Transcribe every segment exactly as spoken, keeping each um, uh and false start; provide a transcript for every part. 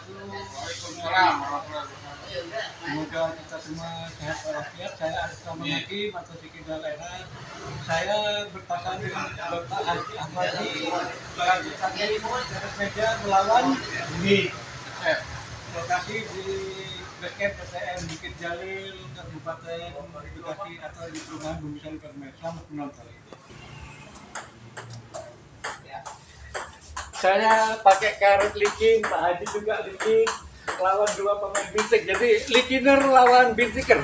Waalaikumsalam warahmatullahi wabarakatuh. Semoga kita semua sehat walafiat. Saya Arifin Hakim atau Siki Dalena. Saya berpasangan dengan Bapak Haji Ahmadi Bagi Tadi dari meja melawan Bumi. Lokasi di base P T M Bukit Jalil, Kabupaten Bekasi atau di perumahan Bumi Sari Permai. Selamat menonton. Saya pakai karet licin, Pak Haji juga licin, lawan dua pemain bisik, jadi liciner lawan bisiker.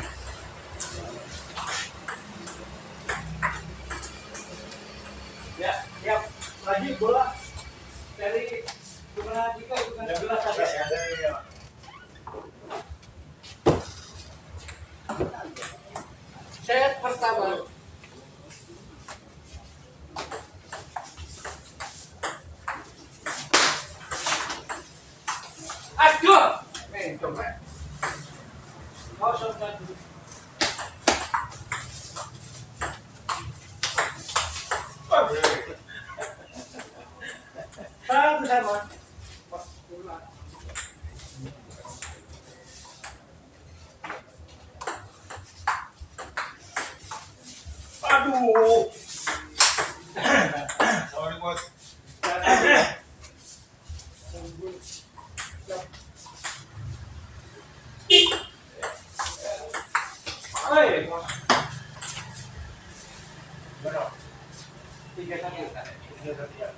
Ya, siap. Lagi bola dari gimana jika bukan jelas ada. Set pertama. Aduh, eh, coba. Mau coba dulu. Satu sama. Aduh. Sorry bos. Oi. Berapa? Tiga satu. Tiga satu ya.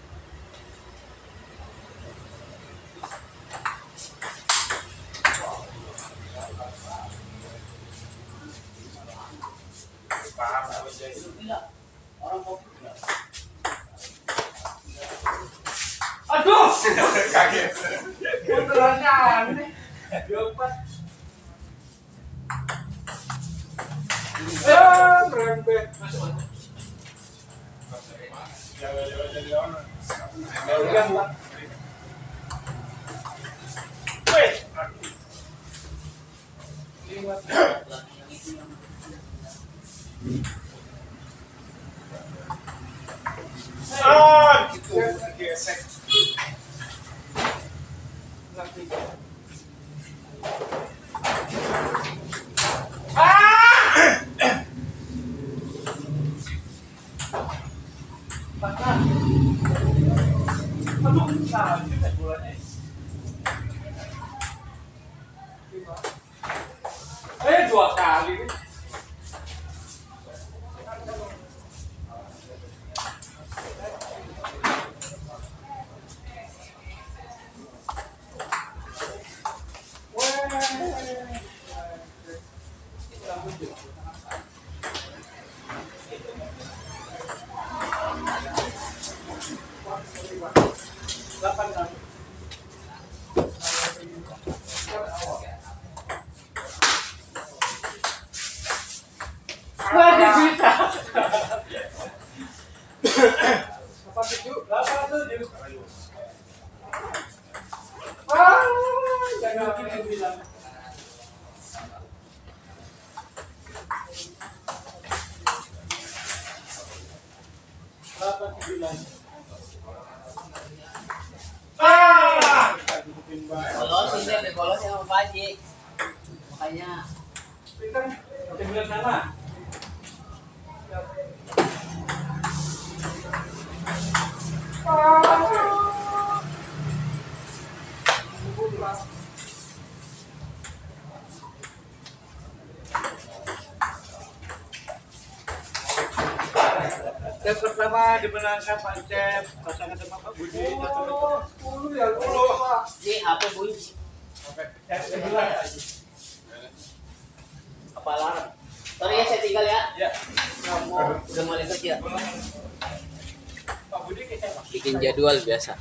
Paham aja itu tidak orang mau tidak. Aduh, kaget. Puterannya aneh. Dapat. Ya, berempet. Masuk. Jawa-jawa jadi orang. Enggak. Weh. Liwat. Ah, gitu. Gesek. Ah! Patah. Aduh, sakit ya bolanya. Eh, dua kali. Masih bisa. Delapan tujuh, delapan tujuh. Ah, jangan kita bilang. Delapan sembilan. Ah, Bolos ini ada bolos yang sama Pak Haji. Makanya. Pintar, oke bilang sama. Set pertama dimenangkan Pak Cep, pasangan sama Pak Budi. sepuluh ya, sepuluh Pak. Ji, H P bunyi. Set kedua. Apa alarm? Sorry ya, saya tinggal ya. Ya. Kamu udah mulai kerja. Pak Budi kita Bikin jadwal biasa.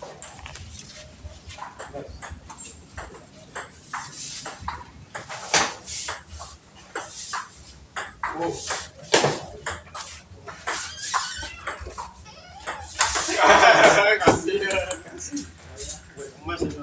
Oh. Kasih ya, kasih. Emas itu.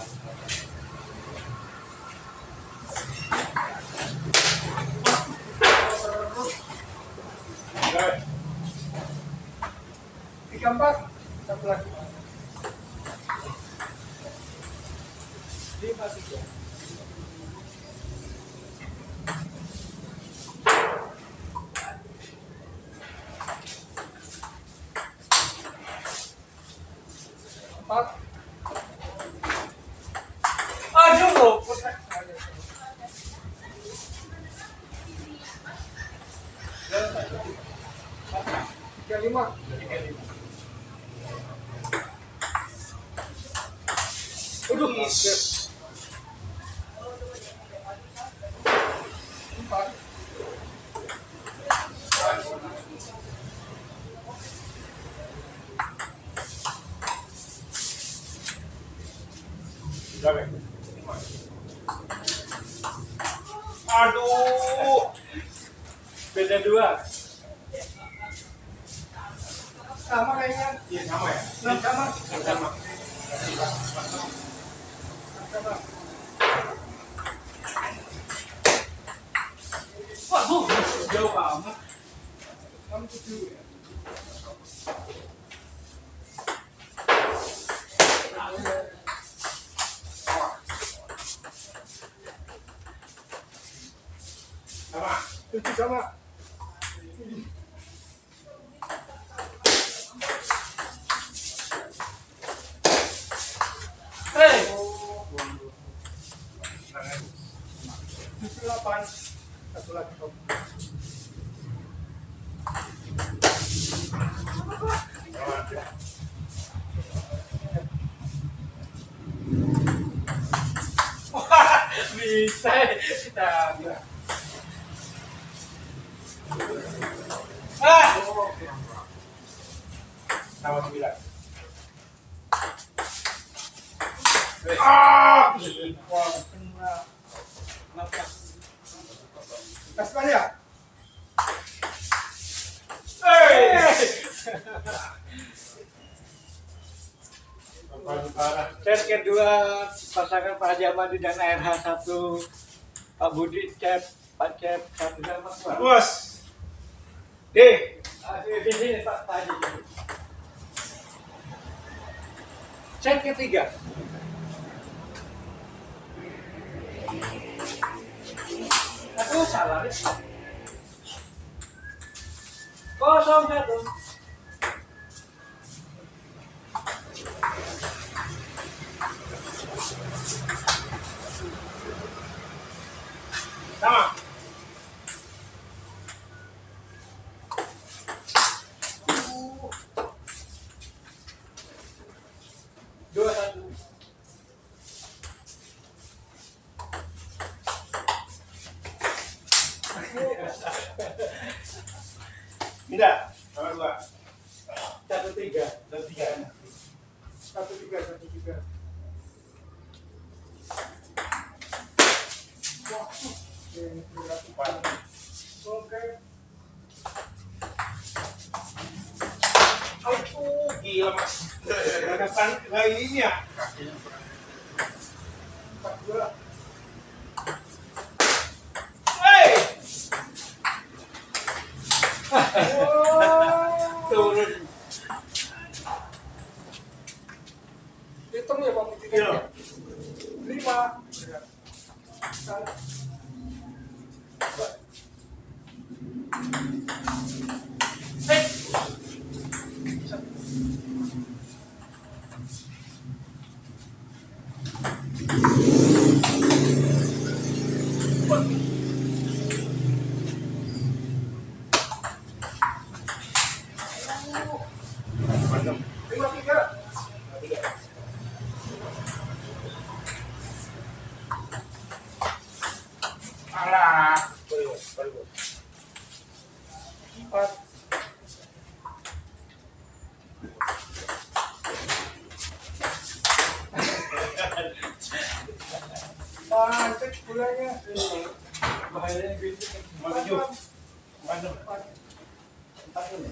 Tiga empat, satu lagi. Lima tiga. Empat. Aduh, tiga lima. Aduh, empat. Aduh, beda dua. Sama kayaknya. Iya sama ya. Sama. Sama. Sama. Waduh, jauh amat. Kamu tujuh ya. Sama. Tujuh sama. Hei. Tujuh delapan. Satu lagi Tom. Bisa. Kita. Ah. Sama sembilan. Ah. Wah, kena. Nafas. Kasih ya? Hei. Parah. Set kedua pasangan Pak Haji Amadi dan R H satu Pak Budi Cep Pak Cep satu dan Pak Budi. Bos. D. Di sini Pak Pak Haji. Set ketiga. Aku salah nih. Kosong satu. Sama. Dua satu. Tidak. Sama dua. Satu tiga. Dan tiga. Satu tiga satu tiga. Wah, ini Empat. oke. Aduh, gila mas. Gagasan lagi ini ya. Empat dua. Hei. Turun. Hitung ya Pak Iya. tiga. Lima. Satu. Hei. Lima tiga. Alah. Baru, baru. Empat. Pantek gulanya. Bahayanya gitu. Empat tujuh. Empat enam. Empat. Empat enam.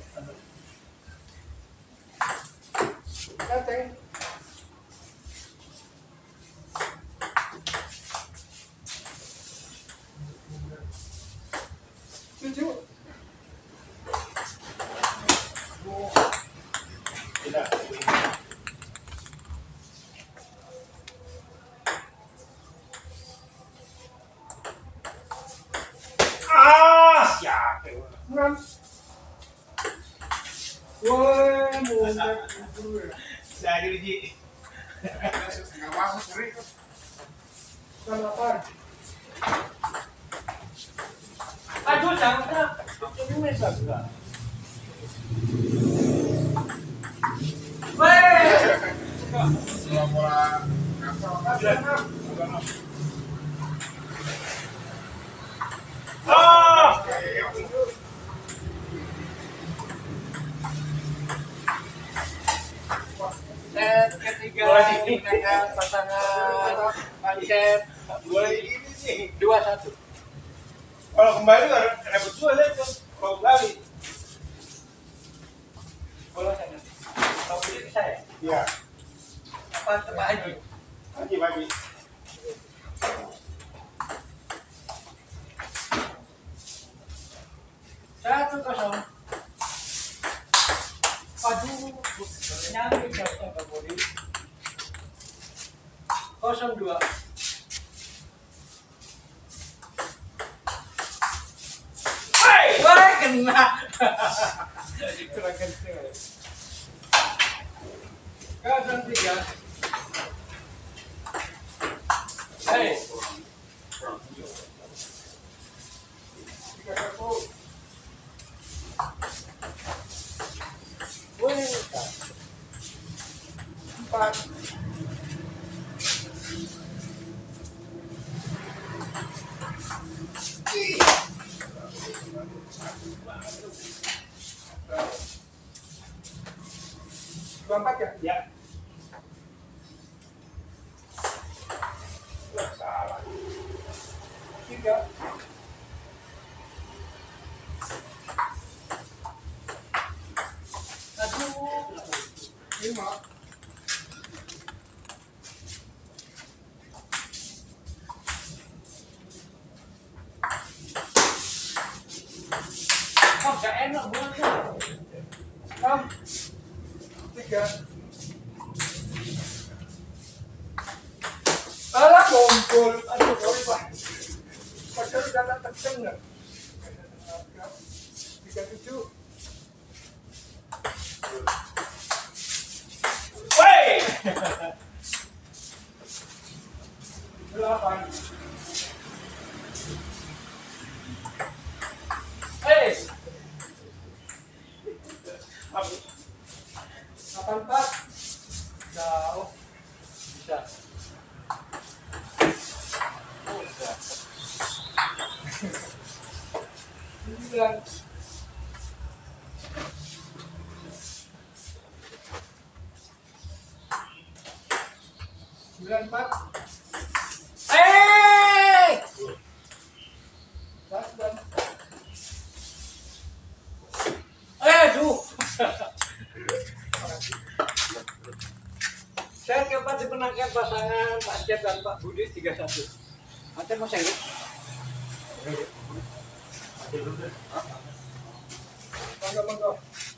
Dateng. Nggak masuk ngeri. Delapan. Aduh, jangan kena. Ini mesra juga. Weh. Bola bola apa? Ah. Set ketiga menggunakan pasangan Pancet Bola ini sih. dua satu. Kalau kembali nggak dapat dua ya tuh. Kalau kembali. Bola sana. Kamu ini saya. Iya. Apa tebak aja? Pagi pagi. Satu kosong. Aduh, nyampe jatuh ke bodi. Kosong dua. Woi, woi kena. Kurang kenceng. Kosong tiga. Hei. Empat. Dua empat ya? Ya. Wah, salah. Tiga. Aduh. Lima. Oh, gak enak bolanya. Enam. Tiga. Alah, kumpul. Aduh, sorry, Pak. Padahal udah tak tekan nggak? Tiga tujuh. Woi! Delapan. Hei! Delapan empat. Jauh. Bisa. Oh, bisa. Sembilan. Sembilan empat. Eh! Sembilan. Eh, aduh. Saya keempat dimenangkan pasangan Pak Cep dan Pak Budi tiga satu. Nanti mau saya lihat. Monggo, monggo.